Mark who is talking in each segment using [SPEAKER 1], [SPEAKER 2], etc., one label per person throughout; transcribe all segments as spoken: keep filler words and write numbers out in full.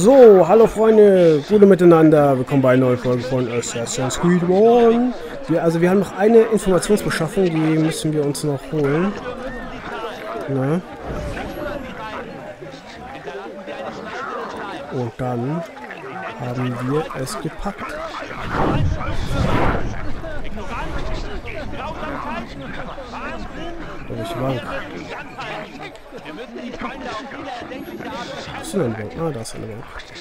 [SPEAKER 1] So, hallo Freunde, gute miteinander, willkommen bei einer neuen Folge von Assassin's Creed One. Wir, also wir haben noch eine Informationsbeschaffung, die müssen wir uns noch holen. Na? Und dann haben wir es gepackt. Oh, ich war. Was ist denn eine Bank? Ah, da ist eine Bank.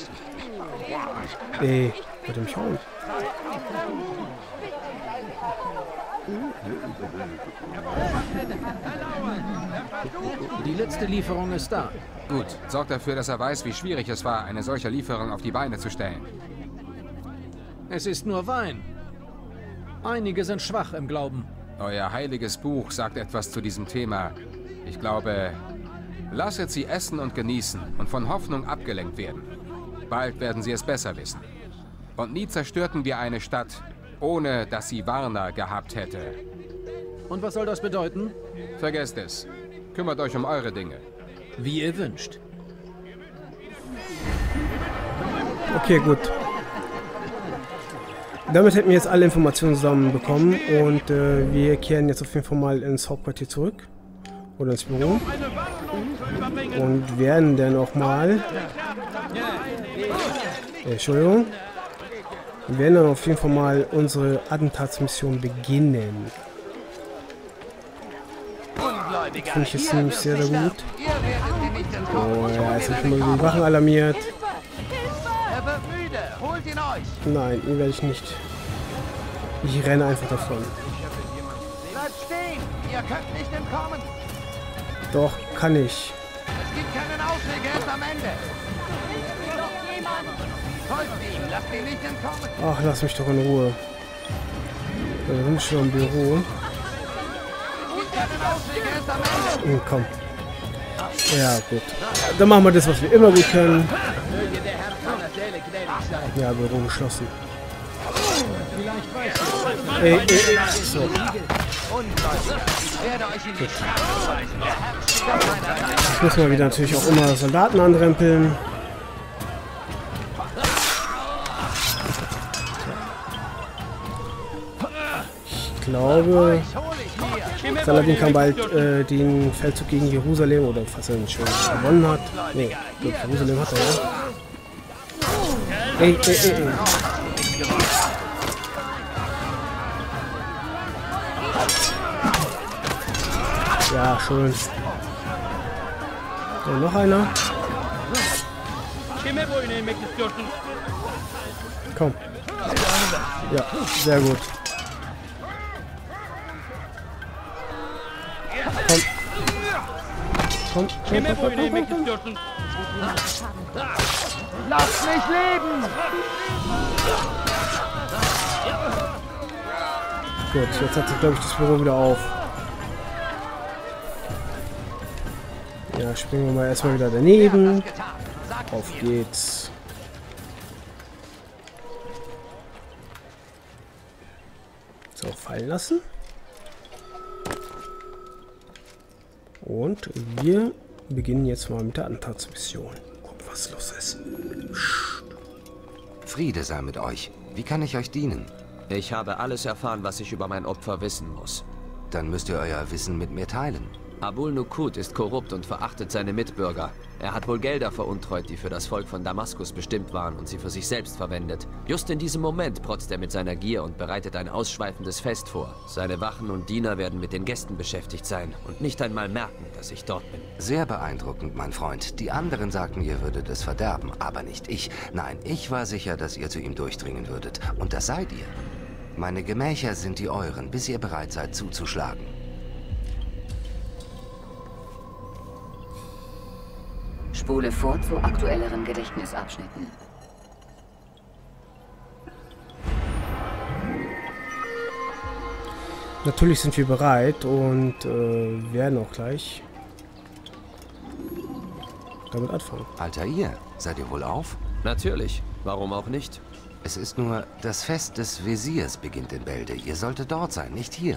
[SPEAKER 1] Ey, wollt ihr mich hauen?
[SPEAKER 2] Die letzte Lieferung ist da.
[SPEAKER 3] Gut, sorgt dafür, dass er weiß, wie schwierig es war, eine solche Lieferung auf die Beine zu stellen.
[SPEAKER 2] Es ist nur Wein. Einige sind schwach im Glauben.
[SPEAKER 3] Euer heiliges Buch sagt etwas zu diesem Thema. Ich glaube, lasset sie essen und genießen und von Hoffnung abgelenkt werden. Bald werden sie es besser wissen. Und nie zerstörten wir eine Stadt, ohne dass sie Warner gehabt hätte.
[SPEAKER 2] Und was soll das bedeuten?
[SPEAKER 3] Vergesst es. Kümmert euch um eure Dinge.
[SPEAKER 2] Wie ihr wünscht.
[SPEAKER 1] Okay, gut. Damit hätten wir jetzt alle Informationen zusammen bekommen und äh, wir kehren jetzt auf jeden Fall mal ins Hauptquartier zurück. Oder ins Büro. Und werden dann auch mal... Äh, Entschuldigung. Wir werden dann auf jeden Fall mal unsere Attentatsmission beginnen. Finde ich jetzt ziemlich sehr, sehr gut. Oh ja, jetzt habe ich mal die Wachen alarmiert. Nein, ihn werde ich nicht. Ich renne einfach davon.
[SPEAKER 4] Bleibt stehen! Ihr könnt nicht entkommen!
[SPEAKER 1] Doch, kann ich.
[SPEAKER 4] Es gibt keinen Ausweg, er ist am Ende! Folgt ihm, lasst ihn nicht entkommen!
[SPEAKER 1] Ach, lass mich doch in Ruhe. Wir sind schon im Büro. Hm, komm. Ja, gut. Dann machen wir das, was wir immer gut können. Ja, Büro geschlossen. Ey, ey, ey. So. Jetzt müssen wir wieder natürlich auch immer Soldaten anrempeln. Ich glaube, Saladin kann bald äh, den Feldzug gegen Jerusalem, oder falls er ihn schon gewonnen hat. Nee, Jerusalem hat er ja. Ey, ey, ey, ey. Ja, schön. So, noch einer. Komm. Ja, sehr gut. Komm. Komm, komm, komm, komm, komm, komm.
[SPEAKER 4] Lasst mich leben!
[SPEAKER 1] Gut, jetzt hat sich, glaube ich, das Büro wieder auf. Ja, springen wir mal erstmal wieder daneben. Auf geht's. So, fallen lassen. Und wir beginnen jetzt mal mit der Attentatsmission. Gucken, was los ist. Psst.
[SPEAKER 5] Friede sei mit euch. Wie kann ich euch dienen?
[SPEAKER 6] Ich habe alles erfahren, was ich über mein Opfer wissen muss.
[SPEAKER 5] Dann müsst ihr euer Wissen mit mir teilen.
[SPEAKER 6] Abul Nukut ist korrupt und verachtet seine Mitbürger. Er hat wohl Gelder veruntreut, die für das Volk von Damaskus bestimmt waren und sie für sich selbst verwendet. Just in diesem Moment protzt er mit seiner Gier und bereitet ein ausschweifendes Fest vor. Seine Wachen und Diener werden mit den Gästen beschäftigt sein und nicht einmal merken, dass ich dort bin.
[SPEAKER 5] Sehr beeindruckend, mein Freund. Die anderen sagten, ihr würdet es verderben, aber nicht ich. Nein, ich war sicher, dass ihr zu ihm durchdringen würdet. Und das seid ihr. Meine Gemächer sind die euren, bis ihr bereit seid zuzuschlagen.
[SPEAKER 7] Spule vor zu aktuelleren Gedächtnisabschnitten.
[SPEAKER 1] Natürlich sind wir bereit und äh, werden auch gleich damit anfangen.
[SPEAKER 5] Altair, seid ihr wohl auf?
[SPEAKER 6] Natürlich, warum auch nicht?
[SPEAKER 5] Es ist nur, das Fest des Wesirs beginnt in Bälde. Ihr solltet dort sein, nicht hier.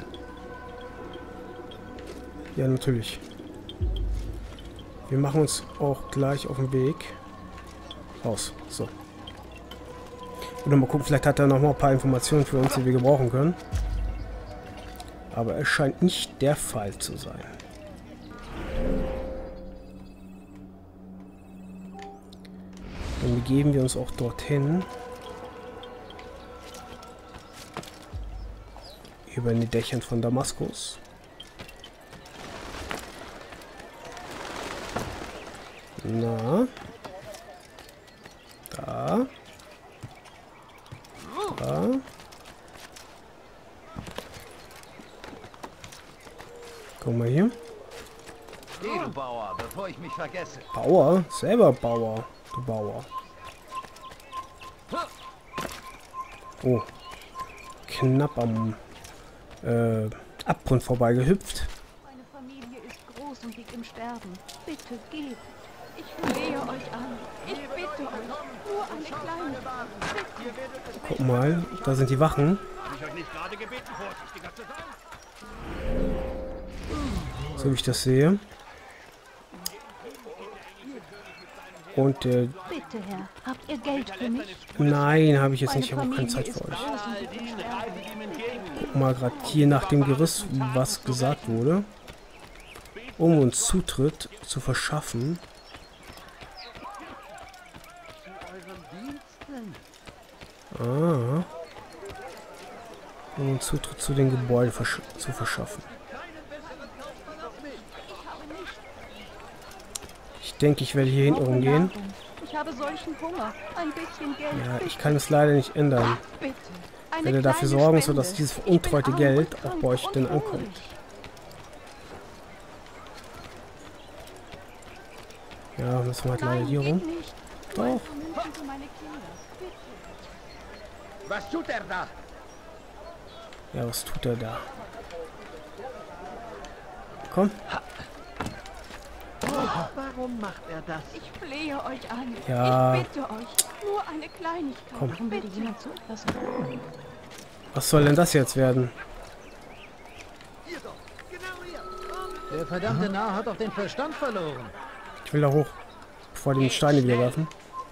[SPEAKER 1] Ja, natürlich. Wir machen uns auch gleich auf den Weg. Raus. So. Und mal gucken, vielleicht hat er noch mal ein paar Informationen für uns, die wir gebrauchen können. Aber es scheint nicht der Fall zu sein. Dann begeben wir uns auch dorthin. Über den Dächern von Damaskus. Na. Da. Da. Guck mal hier.
[SPEAKER 4] Geh, du Bauer, bevor ich mich vergesse.
[SPEAKER 1] Bauer? Selber Bauer. Du Bauer. Oh. Knapp am äh, Abgrund vorbeigehüpft.
[SPEAKER 8] Meine Familie ist groß und liegt im Sterben. Bitte geht. Ich flehe euch an. Ich bitte euch. Nur eine kleine Bitte.
[SPEAKER 1] Guck mal, da sind die Wachen. So wie ich das sehe. Und der...
[SPEAKER 8] Bitte, Herr, habt ihr Geld für mich?
[SPEAKER 1] Nein, habe ich jetzt nicht. Ich habe keine Zeit für euch. Guck mal gerade hier nach dem Geriss, was gesagt wurde. Um uns Zutritt zu verschaffen. Ah. Um uns Zutritt zu den Gebäuden versch zu verschaffen. Ich denke, ich werde hier hinten rumgehen.
[SPEAKER 8] Ich habe solchen Hunger. Ein bisschen Geld.
[SPEAKER 1] Ja, ich kann es leider nicht ändern.
[SPEAKER 8] Bitte.
[SPEAKER 1] Ich werde dafür sorgen, sodass dieses veruntreute Geld auch bei euch denn ankommt. Ja, müssen wir halt leider hier rum. Doch.
[SPEAKER 4] Was tut er da?
[SPEAKER 1] Ja, was tut er da? Komm.
[SPEAKER 4] Warum macht er das?
[SPEAKER 8] Ich flehe euch an.
[SPEAKER 1] Ja.
[SPEAKER 8] Ich bitte euch. Nur eine Kleinigkeit.
[SPEAKER 1] Komm.
[SPEAKER 8] Warum würde jemand so etwas machen?
[SPEAKER 1] Was soll denn das jetzt werden?
[SPEAKER 2] Der verdammte Narr hat doch den Verstand verloren.
[SPEAKER 1] Ich will da hoch, bevor die Steine wieder werfen.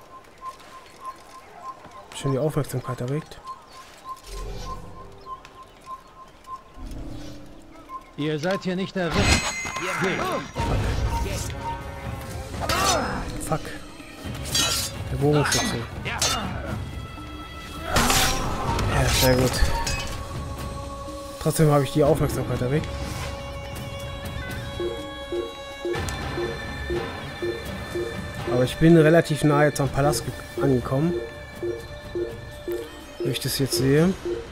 [SPEAKER 1] Schon die Aufmerksamkeit erregt.
[SPEAKER 2] Ihr seid hier nicht erwischt.
[SPEAKER 1] Fuck. Der Bogenschütze. Ja, sehr gut. Trotzdem habe ich die Aufmerksamkeit erregt. Aber ich bin relativ nah jetzt am Palast angekommen. Wie ich das jetzt sehe.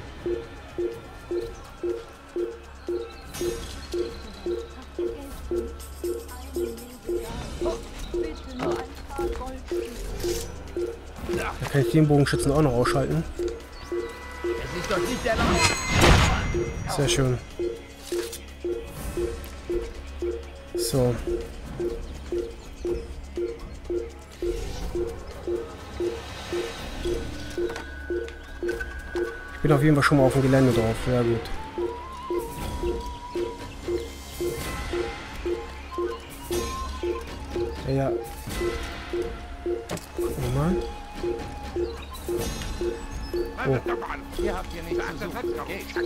[SPEAKER 1] Da kann ich den Bogenschützen auch noch ausschalten.
[SPEAKER 4] Es ist doch nicht erlaubt.
[SPEAKER 1] Sehr schön. So. Ich bin auf jeden Fall schon mal auf dem Gelände drauf. Sehr gut. Ja, ja. Gucken wir mal. Oh.
[SPEAKER 4] Ihr habt hier nichts zu suchen. Geht.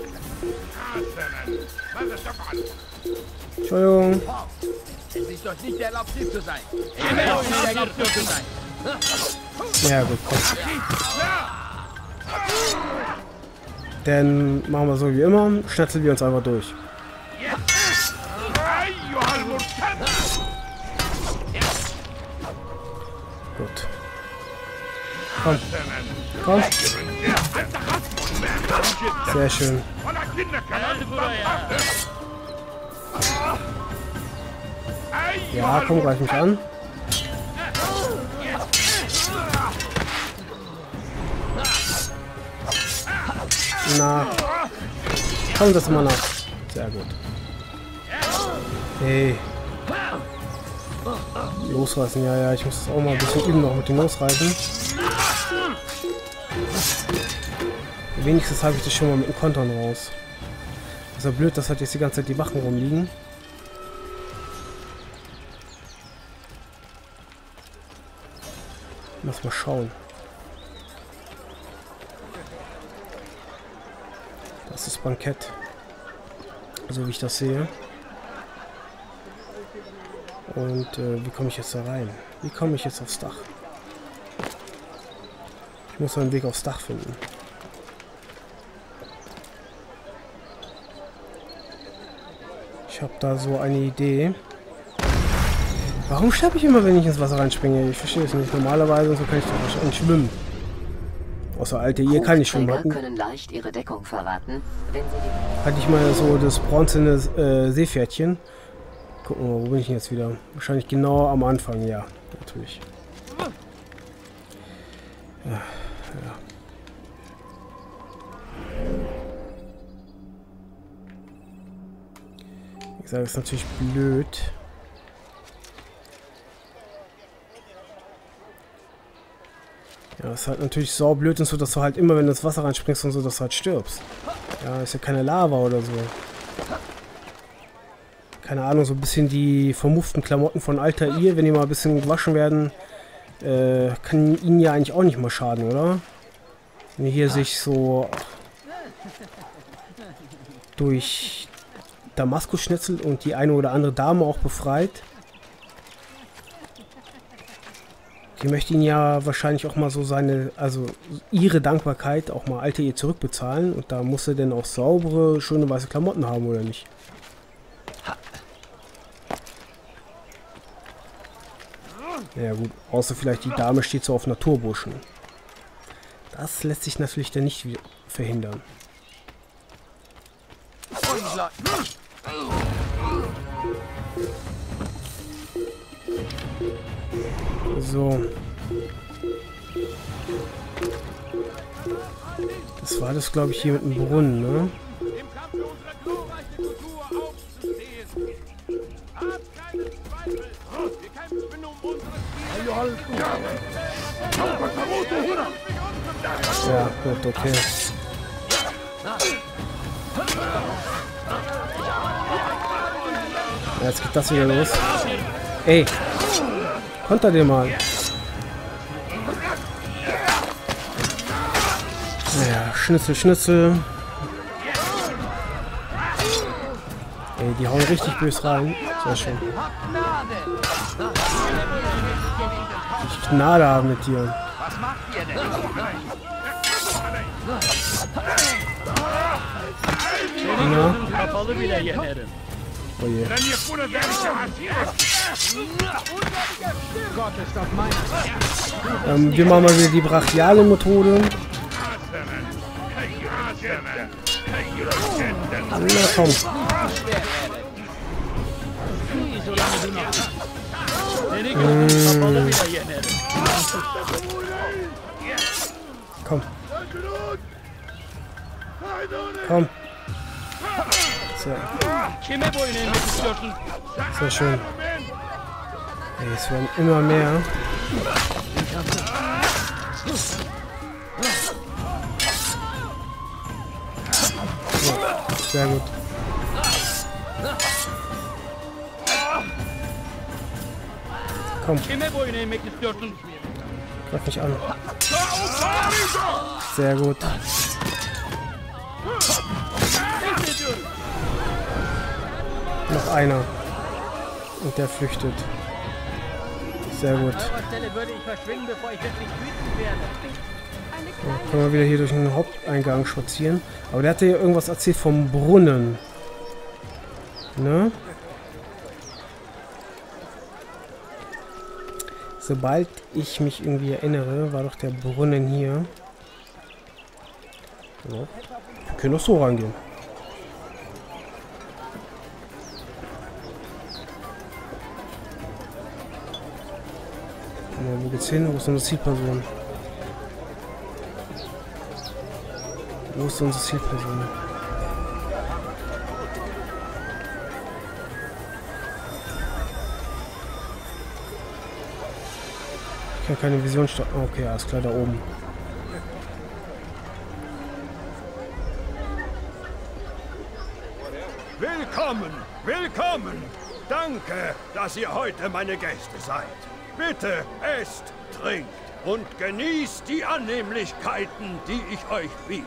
[SPEAKER 1] Entschuldigung.
[SPEAKER 4] Es ist doch nicht erlaubt, hier zu sein. Es ist doch nicht erlaubt, hier zu sein.
[SPEAKER 1] Ja gut, komm. Dann machen wir so wie immer. Schnetzeln wir uns einfach durch. Gut. Komm. Komm. Sehr schön. Ja, komm, greif mich an. Na. Komm, das immer nach. Sehr gut. Hey. Losreißen, ja, ja. Ich muss das auch mal ein bisschen üben noch mit dem Losreißen. Wenigstens habe ich das schon mal mit dem Kontern raus. Das ist ja blöd, dass halt jetzt die ganze Zeit die Wachen rumliegen. Lass mal schauen. Das ist das Bankett. So wie ich das sehe. Und äh, wie komme ich jetzt da rein? Wie komme ich jetzt aufs Dach? Ich muss einen Weg aufs Dach finden. Ich habe da so eine Idee. Warum sterbe ich immer, wenn ich ins Wasser reinspringe? Ich verstehe es nicht. Normalerweise so kann ich doch wahrscheinlich schwimmen. Außer alte, hier kann ich schwimmen. Hatten,
[SPEAKER 7] können leicht ihre Deckung verraten, wenn sie die
[SPEAKER 1] hatte ich mal so das bronzene äh, Seepferdchen. Gucken wir mal, wo bin ich denn jetzt wieder? Wahrscheinlich genau am Anfang, ja. Natürlich. Ja, ja. Wie gesagt, das ist natürlich blöd. Ja, das ist halt natürlich sau blöd und so, dass du halt immer, wenn du ins Wasser reinspringst und so, dass du halt stirbst. Ja, ist ja keine Lava oder so. Keine Ahnung, so ein bisschen die vermufften Klamotten von Altair, wenn die mal ein bisschen gewaschen werden, äh, kann ihnen ja eigentlich auch nicht mal schaden, oder? Wenn hier sich so durch Damaskusschnitzel und die eine oder andere Dame auch befreit. Die möchte ihn ja wahrscheinlich auch mal so seine, also ihre Dankbarkeit auch mal Altair zurückbezahlen. Und da muss er denn auch saubere, schöne weiße Klamotten haben, oder nicht? Ja gut, außer vielleicht die Dame steht so auf Naturbuschen. Das lässt sich natürlich dann nicht verhindern. So. Das war das, glaube ich, hier mit dem Brunnen, ne?
[SPEAKER 4] Im Kampf für unsere glorreiche Kultur aufzustehen. Habt keinen Zweifel. Wir kämpfen um unsere Ziele.
[SPEAKER 1] Ja, gut, okay. Ja, jetzt geht das wieder los. Ey! Konter den mal. Ja, Schnitzel, Schnitzel. Ey, die hauen richtig böse rein. Sehr schön. Ich Gnade haben mit dir.
[SPEAKER 4] Was macht ihr denn?
[SPEAKER 1] Ja. Oh je.
[SPEAKER 2] Gott ist auf meiner Seite.
[SPEAKER 1] Ähm, wir machen mal wieder die brachiale Methode. Na komm. Mmh. Komm. Komm. Sehr. Sehr schön. Ey, es werden immer mehr. So, sehr gut. Komm. Greif mich an. Sehr gut. Noch einer. Und der flüchtet. Sehr gut. Ja, können wir wieder hier durch den Haupteingang spazieren. Aber der hatte ja irgendwas erzählt vom Brunnen. Ne? Sobald ich mich irgendwie erinnere, war doch der Brunnen hier. So. Wir können doch so rangehen. Ja, wo geht's hin? Wo ist unsere Zielperson? Wo ist unsere Zielperson? Ich kann keine Vision starten. Okay, alles klar, da oben.
[SPEAKER 9] Willkommen, willkommen. Danke, dass ihr heute meine Gäste seid. Bitte esst, trinkt. und genießt die Annehmlichkeiten, die ich euch biete.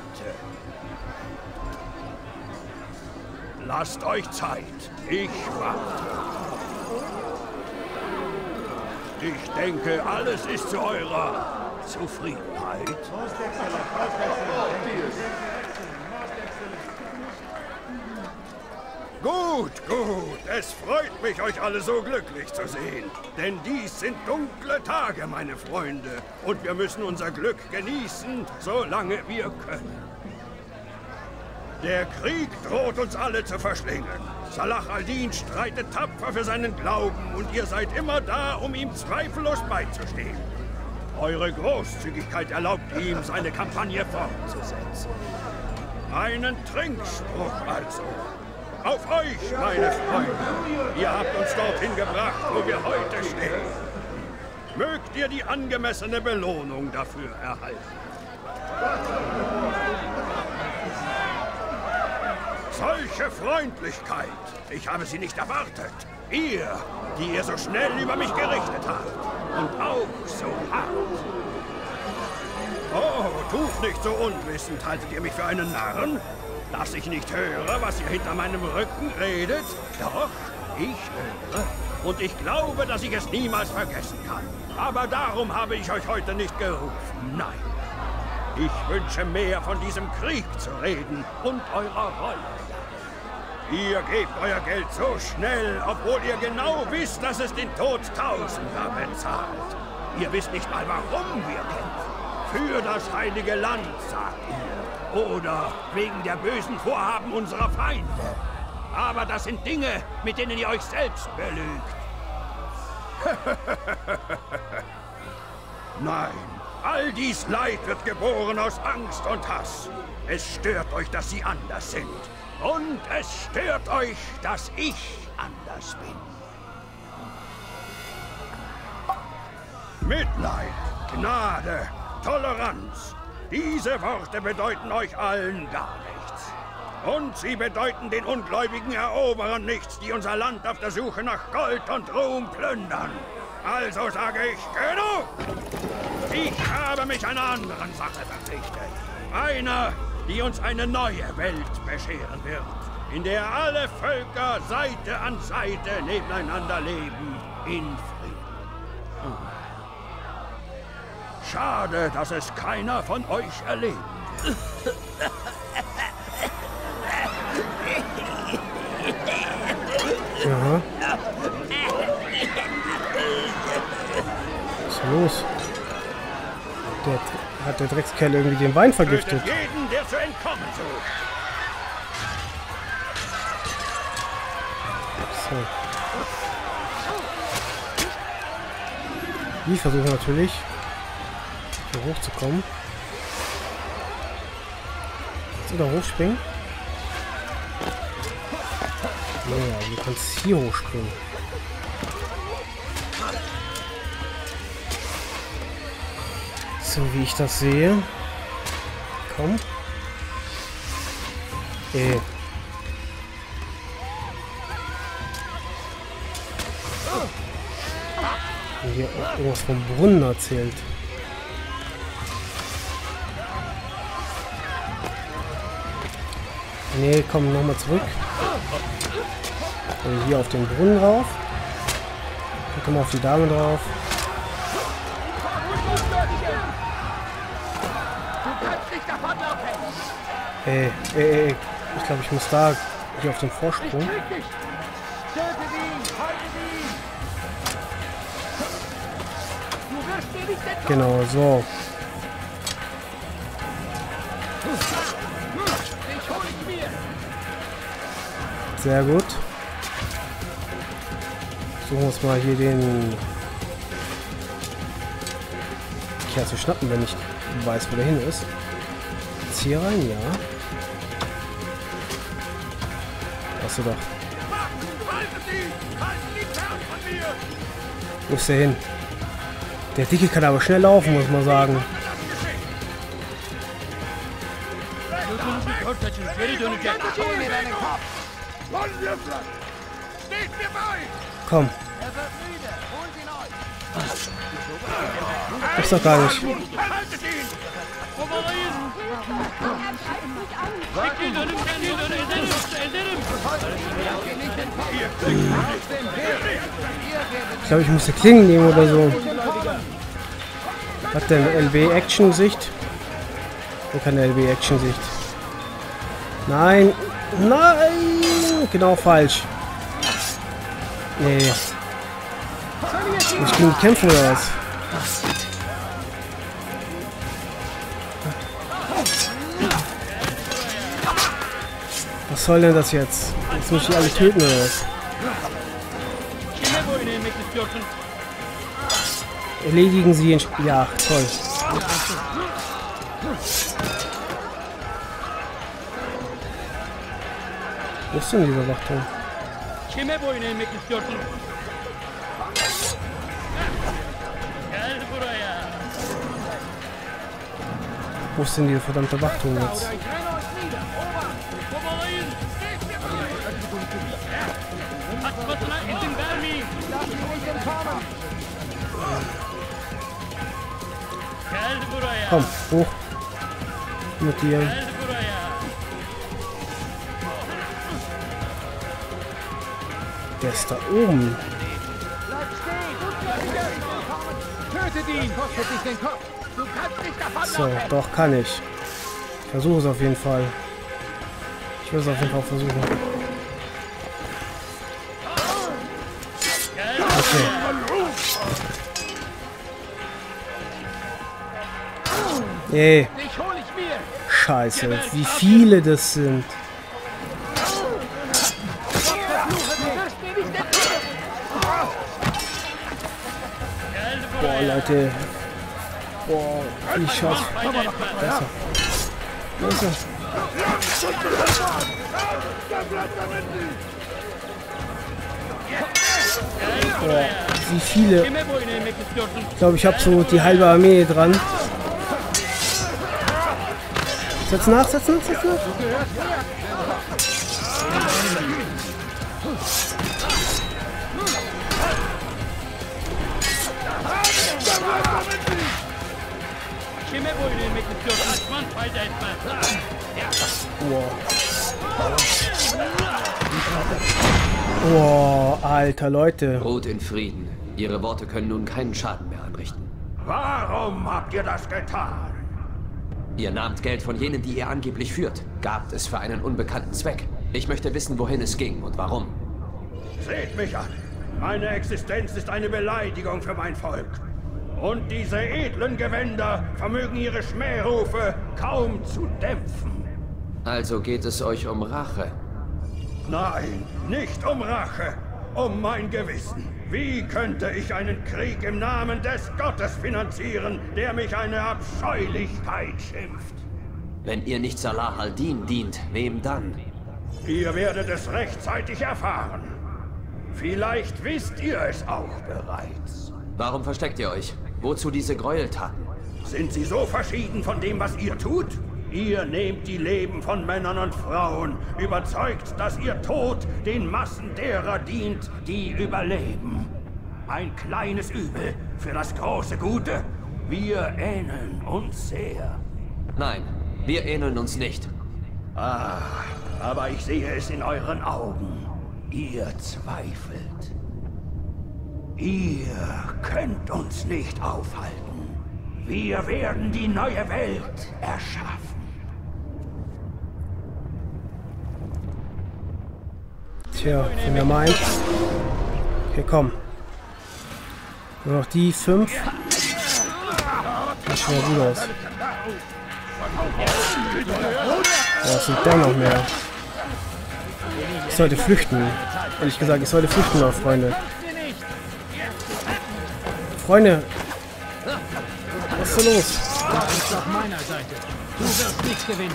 [SPEAKER 9] Lasst euch Zeit. Ich warte. Ich denke, alles ist zu eurer Zufriedenheit. Gut, gut. Es freut mich, euch alle so glücklich zu sehen. Denn dies sind dunkle Tage, meine Freunde. Und wir müssen unser Glück genießen, solange wir können. Der Krieg droht uns alle zu verschlingen. Salah al-Din streitet tapfer für seinen Glauben und ihr seid immer da, um ihm zweifellos beizustehen. Eure Großzügigkeit erlaubt ihm, seine Kampagne fortzusetzen. Einen Trinkspruch also. Auf euch, meine Freunde. Ihr habt uns dorthin gebracht, wo wir heute stehen. Mögt ihr die angemessene Belohnung dafür erhalten. Solche Freundlichkeit. Ich habe sie nicht erwartet. Ihr, die ihr so schnell über mich gerichtet habt. Und auch so hart. Oh, tut nicht so unwissend. Haltet ihr mich für einen Narren? Dass ich nicht höre, was ihr hinter meinem Rücken redet? Doch, ich höre. Und ich glaube, dass ich es niemals vergessen kann. Aber darum habe ich euch heute nicht gerufen. Nein. Ich wünsche mehr von diesem Krieg zu reden und eurer Rolle. Ihr gebt euer Geld so schnell, obwohl ihr genau wisst, dass es den Tod Tausender bezahlt. Ihr wisst nicht mal, warum wir kämpfen. Für das heilige Land, sagt ihr. Oder wegen der bösen Vorhaben unserer Feinde. Aber das sind Dinge, mit denen ihr euch selbst belügt. Nein, all dies Leid wird geboren aus Angst und Hass. Es stört euch, dass sie anders sind. Und es stört euch, dass ich anders bin. Mitleid, Gnade, Toleranz. Diese Worte bedeuten euch allen gar nichts. Und sie bedeuten den ungläubigen Eroberern nichts, die unser Land auf der Suche nach Gold und Ruhm plündern. Also sage ich, genug! Ich habe mich einer anderen Sache verpflichtet. Einer, die uns eine neue Welt bescheren wird, in der alle Völker Seite an Seite nebeneinander leben, in Frieden. Schade, dass es keiner von euch erlebt.
[SPEAKER 1] Ja. Was ist los? Der, hat der Dreckskerl irgendwie den Wein vergiftet?
[SPEAKER 9] Jeden, der zu entkommen sucht.
[SPEAKER 1] So. Ich versuche natürlich hier hochzukommen. Kannst du da hochspringen? Naja, du kannst hier hochspringen. So wie ich das sehe. Komm. Äh. Hier auch irgendwas vom Brunnen erzählt. Nee, komm, nochmal zurück. Und hier auf den Brunnen drauf. Dann kommen wir auf die Dame drauf. Ey, ey, ey. Ich glaube, ich muss da hier auf den Vorsprung. Genau, so. Sehr gut. Suchen wir uns mal hier den Kerl zu schnappen, wenn ich weiß, wo der hin ist. Jetzt hier rein, ja. Hast du doch. Wo ist der hin? Der Dicke kann aber schnell laufen, muss man sagen. Komm. Das ist doch gar nicht. Ich glaube, ich musste Klingen nehmen oder so. Hat der eine L B-Action-Sicht? Wo kann der L B-Action-Sicht? Nein! Nein! Genau falsch. Nee. Muss ich gegen die kämpfen oder was? Was soll denn das jetzt? Jetzt muss ich die alle töten oder was? Erledigen Sie ihn. Ja, toll. Wo ist denn dieser Wachturm? Wo ist denn dieser verdammte Wachturm jetzt? Komm, hoch. Mit dir. Der ist da oben. So, doch kann ich. Ich versuche es auf jeden Fall. Ich will es auf jeden Fall versuchen. Okay. Ey. Scheiße, wie viele das sind. Boah, Leute. Boah, ich schaff's. Besser. Besser. Boah, wie viele. Ich glaube, ich habe so die halbe Armee dran. Setz nach, setz nach, setz nach. Wow. Wow, alter Leute.
[SPEAKER 6] Ruht in Frieden. Ihre Worte können nun keinen Schaden mehr anrichten.
[SPEAKER 9] Warum habt ihr das getan?
[SPEAKER 6] Ihr nahmt Geld von jenen, die ihr angeblich führt. Gabt es für einen unbekannten Zweck. Ich möchte wissen, wohin es ging und warum.
[SPEAKER 9] Seht mich an. Meine Existenz ist eine Beleidigung für mein Volk. Und diese edlen Gewänder vermögen ihre Schmährufe kaum zu dämpfen.
[SPEAKER 6] Also geht es euch um Rache?
[SPEAKER 9] Nein, nicht um Rache, um mein Gewissen. Wie könnte ich einen Krieg im Namen des Gottes finanzieren, der mich eine Abscheulichkeit schimpft?
[SPEAKER 6] Wenn ihr nicht Salah al-Din dient, wem dann?
[SPEAKER 9] Ihr werdet es rechtzeitig erfahren. Vielleicht wisst ihr es auch bereits.
[SPEAKER 6] Warum versteckt ihr euch? Wozu diese Gräueltaten?
[SPEAKER 9] Sind sie so verschieden von dem, was ihr tut? Ihr nehmt die Leben von Männern und Frauen, überzeugt, dass ihr Tod den Massen derer dient, die überleben. Ein kleines Übel für das große Gute. Wir ähneln uns sehr.
[SPEAKER 6] Nein, wir ähneln uns nicht.
[SPEAKER 9] Ah, aber ich sehe es in euren Augen. Ihr zweifelt. Ihr könnt uns nicht aufhalten. Wir werden die neue Welt erschaffen.
[SPEAKER 1] Tja, wenn ihr meint. Okay, komm. Nur noch die fünf. Sieht schon mal gut aus. Oh, es sind dann noch mehr. Ich sollte flüchten. Ehrlich gesagt, ich sollte flüchten, meine Freunde. Freunde! Was ist da los?
[SPEAKER 2] Das ist auf meiner Seite. Du wirst nicht gewinnen.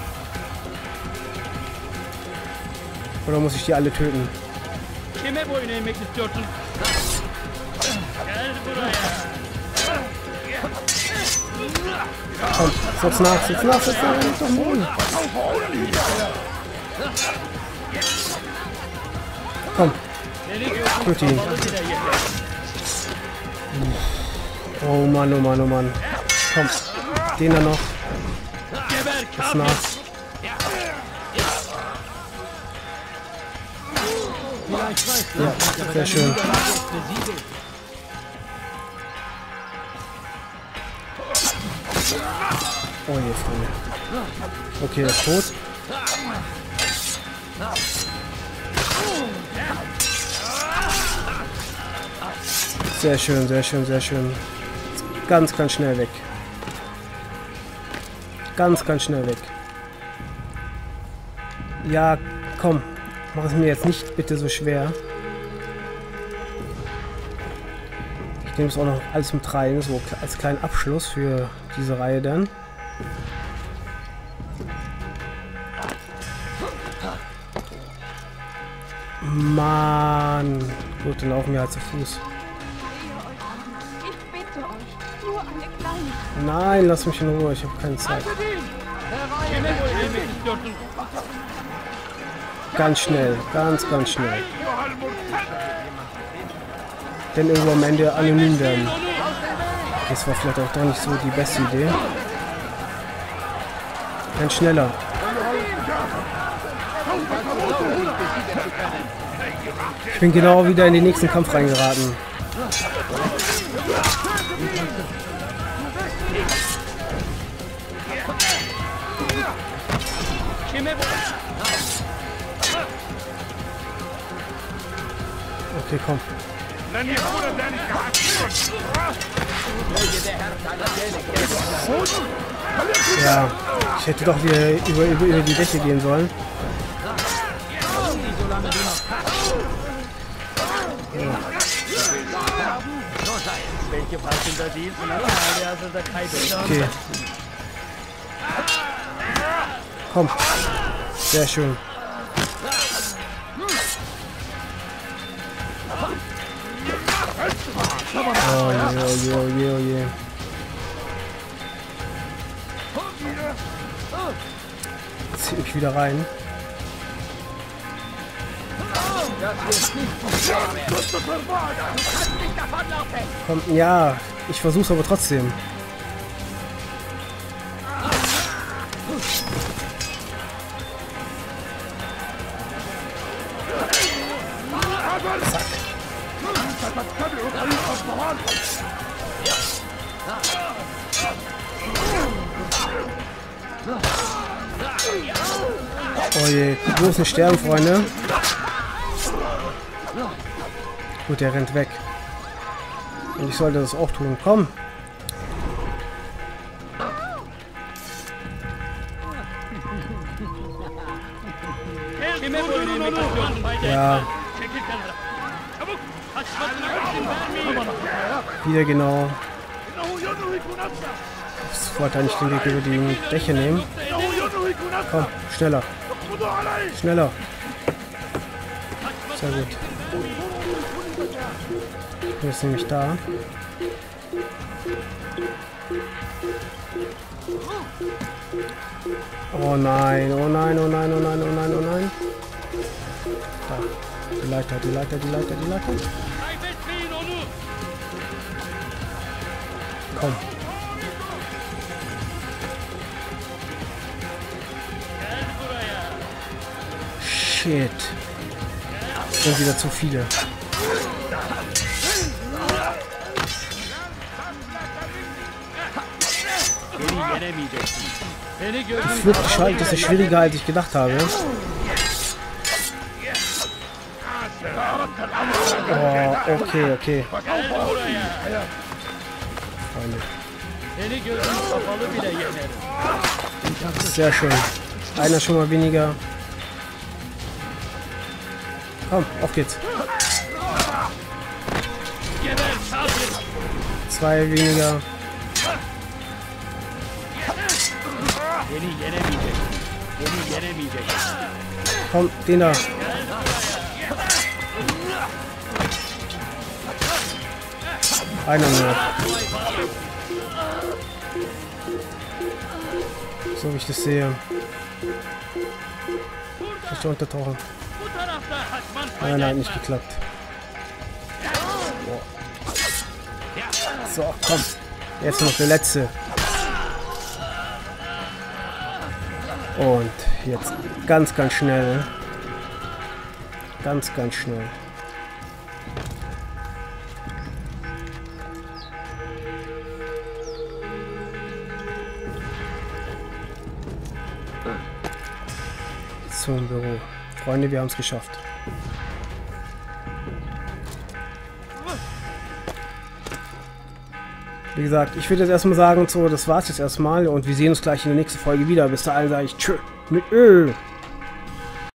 [SPEAKER 1] Oder muss ich die alle töten? Komm, setz nach, setz nach, setz nach, setz nach, Boden. Komm, töte ihn. Oh Mann, oh Mann, oh Mann. Komm, den da noch. Ist nach. Ja, sehr schön. Oh je, Freunde. Okay, er ist tot. Sehr schön, sehr schön, sehr schön. Ganz, ganz schnell weg. Ganz, ganz schnell weg. Ja, komm. Mach es mir jetzt nicht bitte so schwer. Ich nehme es auch noch alles mit rein, so als kleinen Abschluss für diese Reihe dann. Mann. Gut, dann laufen wir halt zu Fuß.
[SPEAKER 8] Ich bitte euch, nur eine kleine.
[SPEAKER 1] Nein, lass mich in Ruhe, ich habe keine Zeit. Ganz schnell, ganz, ganz schnell. Denn irgendwo am Ende anonym werden. Das war vielleicht auch doch nicht so die beste Idee. Ganz schneller. Ich bin genau wieder in den nächsten Kampf reingeraten. Okay, komm. Ja, ich hätte doch wieder über, über, über die Dächer gehen sollen. Ja. Okay. Komm. Sehr schön. Oh je, oh je, oh je, oh je. Zieh mich wieder rein. Komm, ja, ich versuch's aber trotzdem. Zack. Oh je, bloß nicht sterben, Freunde. Gut, der rennt weg. Und ich sollte das auch tun. Komm! Ja. Wieder genau. Ich wollte eigentlich den Weg über die Dächer nehmen. Komm, schneller. Schneller. Sehr gut. Ich bin jetzt nämlich da. Oh nein, oh nein, oh nein, oh nein, oh nein, oh nein. Da. Die Leiter, die Leiter, die Leiter, die Leiter. Komm. Shit. Das sind wieder zu viele. Die Fluchtschalt ist schwieriger, als ich gedacht habe. Oh, okay, okay. Freunde. Sehr schön. Einer schon mal weniger. Komm, auf geht's. Zwei weniger. Komm, den da. Einer nur. So wie ich das sehe. Nicht untertauchen. Nein, nein, nicht geklappt. Boah. So, komm. Jetzt noch der letzte. Und jetzt ganz, ganz schnell. Ganz, ganz schnell. Zum Büro. Freunde, wir haben es geschafft. Wie gesagt, ich würde jetzt erstmal sagen, so, das war's jetzt erstmal und wir sehen uns gleich in der nächsten Folge wieder. Bis dahin sage ich tschö mit Ö.